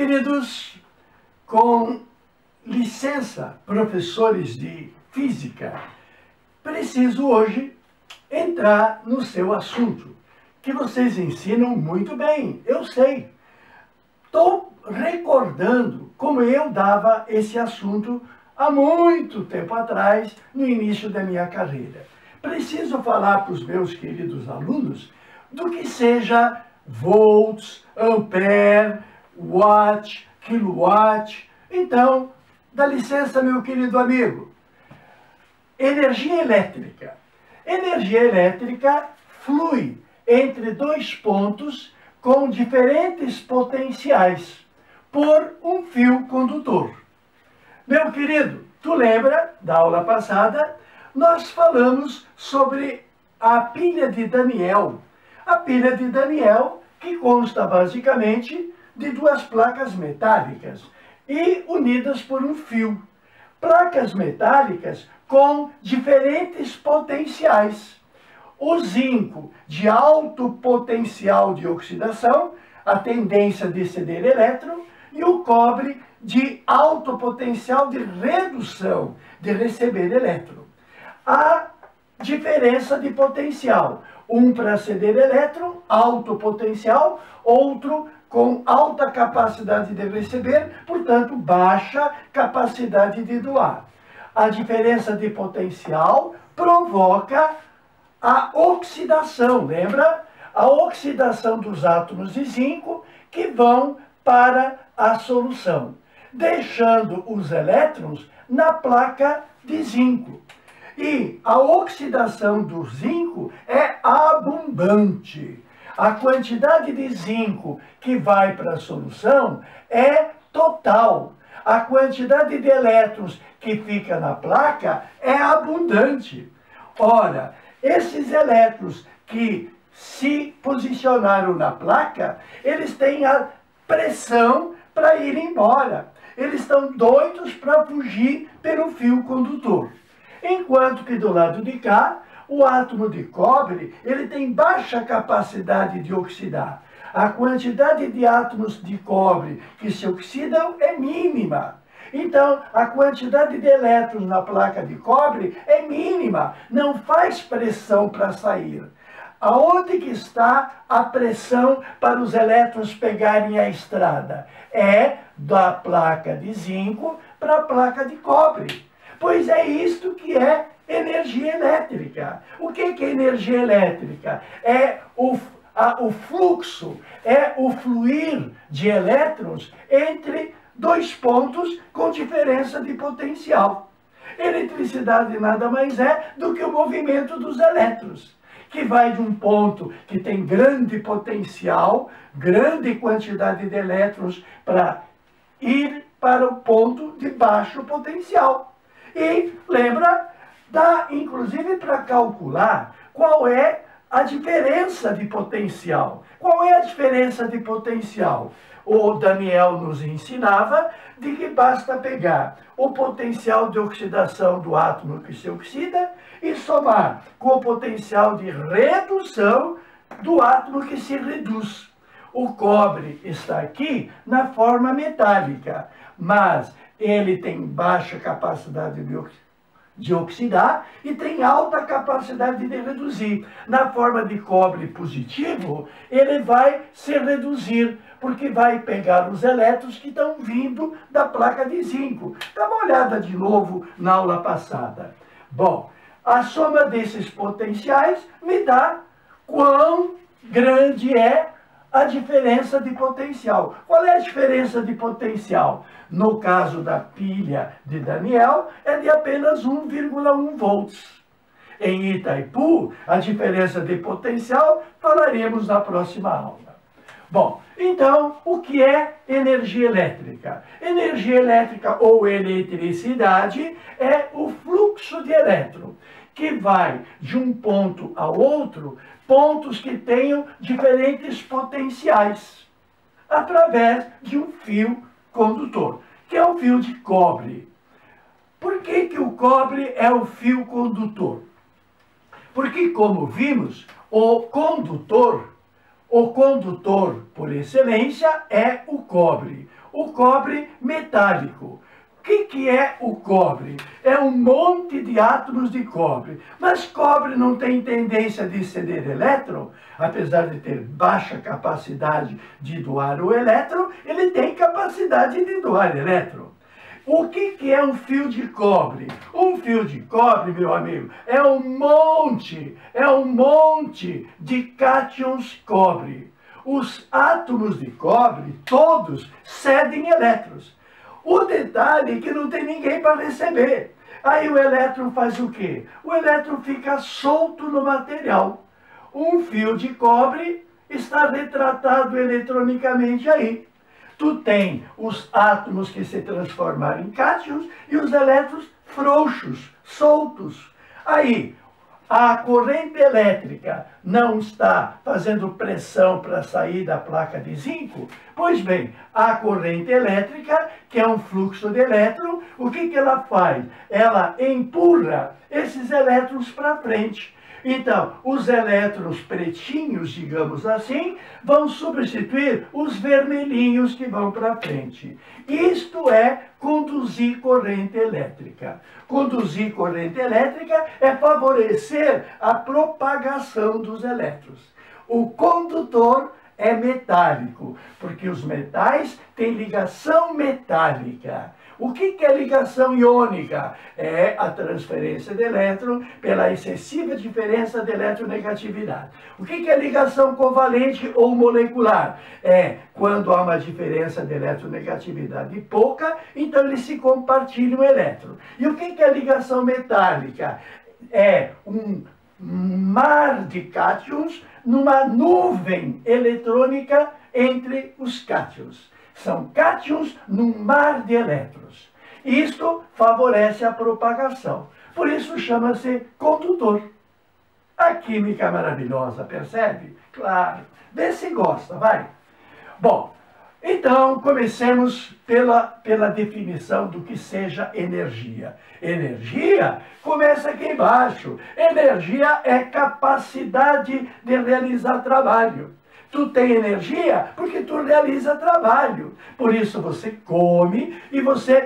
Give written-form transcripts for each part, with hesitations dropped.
queridos, com licença, professores de física, preciso hoje entrar no seu assunto, que vocês ensinam muito bem, eu sei. Estou recordando como eu dava esse assunto há muito tempo atrás, no início da minha carreira. Preciso falar para os meus queridos alunos do que seja volts, ampere, watt, kilowatt. Então, dá licença, meu querido amigo. Energia elétrica. Energia elétrica flui entre dois pontos com diferentes potenciais por um fio condutor. Meu querido, tu lembra da aula passada? Nós falamos sobre a pilha de Daniel. A pilha de Daniel, que consta basicamente de duas placas metálicas e unidas por um fio. Placas metálicas com diferentes potenciais. O zinco de alto potencial de oxidação, a tendência de ceder elétron, e o cobre de alto potencial de redução, de receber elétron. A diferença de potencial, um para ceder elétron, alto potencial, outro com alta capacidade de receber, portanto, baixa capacidade de doar. A diferença de potencial provoca a oxidação, lembra? A oxidação dos átomos de zinco que vão para a solução, deixando os elétrons na placa de zinco. E a oxidação do zinco é abundante. A quantidade de zinco que vai para a solução é total. A quantidade de elétrons que fica na placa é abundante. Ora, esses elétrons que se posicionaram na placa, eles têm a pressão para ir embora. Eles estão doidos para fugir pelo fio condutor. Enquanto que do lado de cá, o átomo de cobre, ele tem baixa capacidade de oxidar. A quantidade de átomos de cobre que se oxidam é mínima. Então, a quantidade de elétrons na placa de cobre é mínima, não faz pressão para sair. Aonde que está a pressão para os elétrons pegarem a estrada? É da placa de zinco para a placa de cobre. Pois é isto que é energia elétrica. O que é energia elétrica? É o fluxo, é o fluir de elétrons entre dois pontos com diferença de potencial. Eletricidade nada mais é do que o movimento dos elétrons, que vai de um ponto que tem grande potencial, grande quantidade de elétrons para ir para o ponto de baixo potencial. E lembra, dá inclusive para calcular qual é a diferença de potencial. Qual é a diferença de potencial? O Daniel nos ensinava de que basta pegar o potencial de oxidação do átomo que se oxida e somar com o potencial de redução do átomo que se reduz. O cobre está aqui na forma metálica, mas ele tem baixa capacidade de oxidar e tem alta capacidade de reduzir. Na forma de cobre positivo, ele vai se reduzir, porque vai pegar os elétrons que estão vindo da placa de zinco. Dá uma olhada de novo na aula passada. Bom, a soma desses potenciais me dá quão grande é a diferença de potencial. Qual é a diferença de potencial? No caso da pilha de Daniel, é de apenas 1,1 volts. Em Itaipu, a diferença de potencial falaremos na próxima aula. Bom, então, o que é energia elétrica? Energia elétrica ou eletricidade é o fluxo de elétron, que vai de um ponto ao outro, pontos que tenham diferentes potenciais, através de um fio condutor, que é o fio de cobre. Por que que o cobre é o fio condutor? Porque, como vimos, o condutor por excelência é o cobre. o cobre metálico. O que é o cobre? É um monte de átomos de cobre. Mas cobre não tem tendência de ceder elétron, apesar de ter baixa capacidade de doar o elétron, ele tem capacidade de doar elétron. O que é um fio de cobre? Um fio de cobre, meu amigo, é um monte de cátions cobre. Os átomos de cobre, todos, cedem elétrons. O detalhe é que não tem ninguém para receber. Aí o elétron faz o quê? O elétron fica solto no material. Um fio de cobre está retratado eletronicamente aí. Tu tem os átomos que se transformaram em cátions e os elétrons frouxos, soltos. Aí, a corrente elétrica não está fazendo pressão para sair da placa de zinco? Pois bem, a corrente elétrica, que é um fluxo de elétron, o que ela faz? Ela empurra esses elétrons para frente. Então, os elétrons pretinhos, digamos assim, vão substituir os vermelhinhos que vão para frente. Isto é conduzir corrente elétrica. Conduzir corrente elétrica é favorecer a propagação dos elétrons. O condutor é metálico, porque os metais têm ligação metálica. O que é ligação iônica? É a transferência de elétron pela excessiva diferença de eletronegatividade. O que é ligação covalente ou molecular? É quando há uma diferença de eletronegatividade pouca, então eles se compartilham o elétron. E o que é ligação metálica? É um mar de cátions numa nuvem eletrônica entre os cátions. São cátions num mar de elétrons. Isto favorece a propagação. Por isso chama-se condutor. A química é maravilhosa, percebe? Claro. Vê se gosta, vai. Bom, então comecemos pela definição do que seja energia. Energia começa aqui embaixo. Energia é capacidade de realizar trabalho. Tu tem energia porque tu realiza trabalho. Por isso você come e você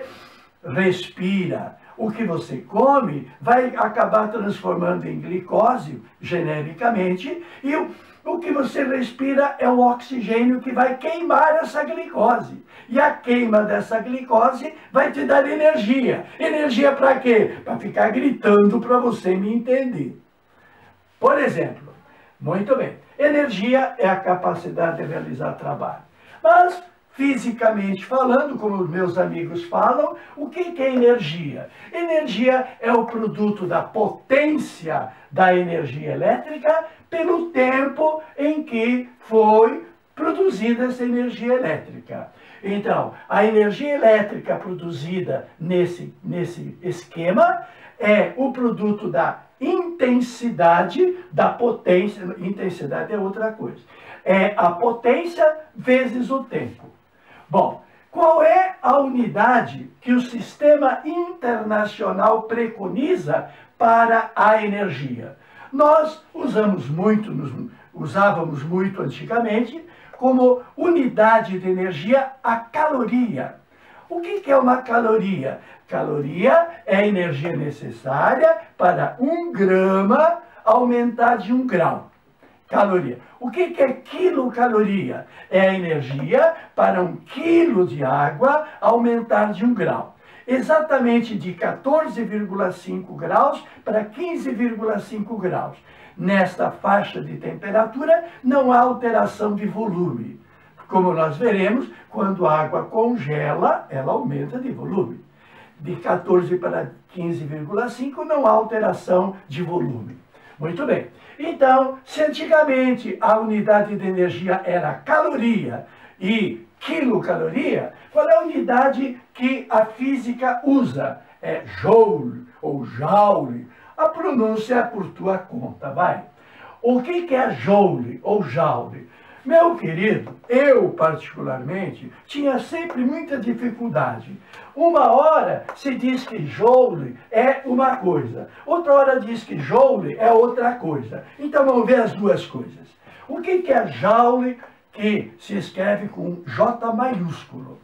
respira. O que você come vai acabar transformando em glicose, genericamente, e o que você respira é o oxigênio que vai queimar essa glicose. E a queima dessa glicose vai te dar energia. Energia para quê? Para ficar gritando para você me entender. Por exemplo, muito bem, energia é a capacidade de realizar trabalho. Mas, fisicamente falando, como os meus amigos falam, o que é energia? Energia é o produto da potência da energia elétrica pelo tempo em que foi produzida essa energia elétrica. Então, a energia elétrica produzida nesse esquema é o produto da intensidade da potência. Intensidade é outra coisa. É a potência vezes o tempo. Bom, qual é a unidade que o sistema internacional preconiza para a energia? Nós usávamos muito antigamente como unidade de energia a caloria. O que é uma caloria? Caloria é a energia necessária para 1 grama aumentar de 1 grau. Caloria. O que é quilocaloria? É a energia para 1 quilo de água aumentar de 1 grau. Exatamente de 14,5 graus para 15,5 graus. Nesta faixa de temperatura não há alteração de volume. Como nós veremos, quando a água congela, ela aumenta de volume. De 14 para 15,5 não há alteração de volume. Muito bem. Então, se antigamente a unidade de energia era caloria e quilocaloria, qual é a unidade que a física usa? É joule ou joule. A pronúncia é por tua conta, vai. O que é joule ou joule? Meu querido, eu particularmente tinha sempre muita dificuldade. Uma hora se diz que joule é uma coisa, outra hora diz que joule é outra coisa. Então vamos ver as duas coisas. O que é joule, que se escreve com J maiúsculo?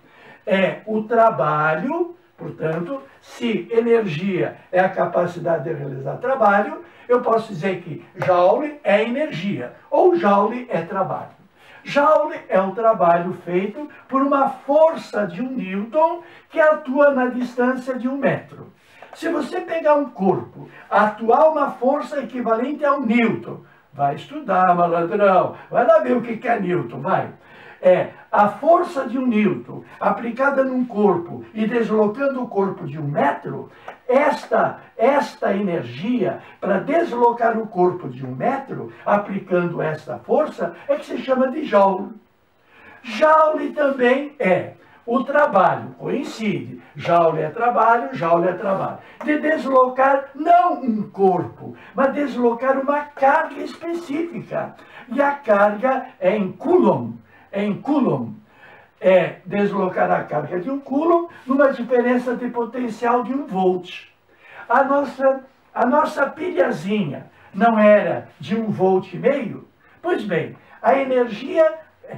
é o trabalho, portanto, se energia é a capacidade de realizar trabalho, eu posso dizer que joule é energia, ou joule é trabalho. Joule é o trabalho feito por uma força de 1 Newton que atua na distância de 1 metro. Se você pegar um corpo, atuar uma força equivalente a 1 Newton, vai estudar, malandrão, vai lá ver o que é Newton, vai. A força de 1 Newton aplicada num corpo e deslocando o corpo de 1 metro, esta energia para deslocar o corpo de 1 metro, aplicando esta força, é que se chama de joule. Joule também é o trabalho, coincide, joule é trabalho, de deslocar não um corpo, mas deslocar uma carga específica. E a carga é em Coulomb. É deslocar a carga de 1 Coulomb numa diferença de potencial de 1 volt. A nossa pilhazinha não era de 1,5 volt? Pois bem, a energia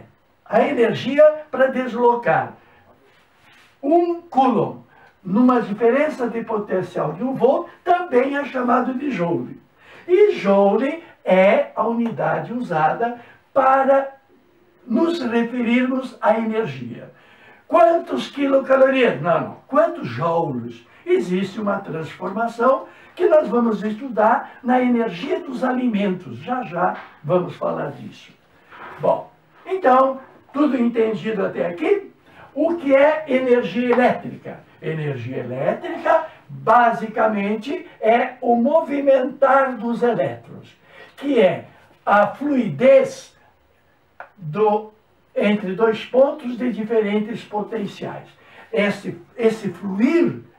para deslocar 1 Coulomb numa diferença de potencial de 1 volt também é chamado de joule. E joule é a unidade usada para nos referirmos à energia. Quantos quilocalorias? Não. Quantos joules? Existe uma transformação que nós vamos estudar na energia dos alimentos. Já vamos falar disso. Bom, então, tudo entendido até aqui? O que é energia elétrica? Energia elétrica, basicamente, é o movimentar dos elétrons, que é a fluidez entre 2 pontos de diferentes potenciais. Esse fluir